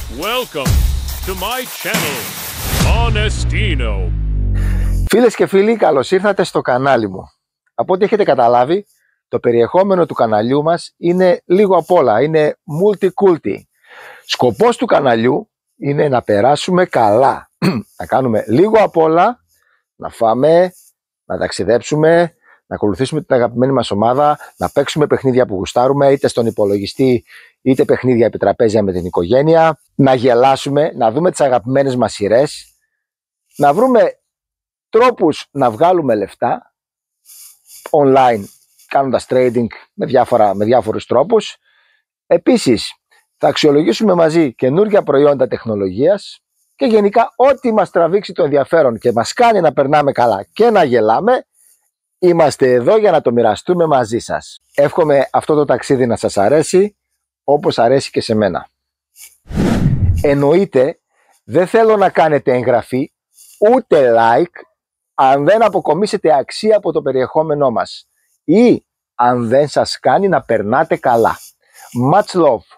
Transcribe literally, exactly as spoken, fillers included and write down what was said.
Welcome to my channel, Honestino. Φίλες και φίλοι, καλώς ήρθατε στο κανάλι μου. Από ό,τι έχετε καταλάβει, το περιεχόμενο του καναλιού μας είναι λίγο απ' όλα, είναι multi-culti. Σκοπός του καναλιού είναι να περάσουμε καλά, να κάνουμε λίγο απ' όλα, να φάμε, να ταξιδέψουμε, να ακολουθήσουμε την αγαπημένη μας ομάδα, να παίξουμε παιχνίδια που γουστάρουμε, είτε στον υπολογιστή, είτε παιχνίδια επί τραπέζια με την οικογένεια, να γελάσουμε, να δούμε τις αγαπημένες μας σειρές, να βρούμε τρόπους να βγάλουμε λεφτά online, κάνοντας trading με, διάφορα, με διάφορους τρόπους. Επίσης, θα αξιολογήσουμε μαζί καινούργια προϊόντα τεχνολογίας και γενικά ό,τι μας τραβήξει το ενδιαφέρον και μας κάνει να περνάμε καλά και να γελάμε, είμαστε εδώ για να το μοιραστούμε μαζί σας. Εύχομαι αυτό το ταξίδι να σας αρέσει, όπως αρέσει και σε μένα. Εννοείται, δεν θέλω να κάνετε εγγραφή, ούτε like, αν δεν αποκομίσετε αξία από το περιεχόμενό μας ή αν δεν σας κάνει να περνάτε καλά. Much love.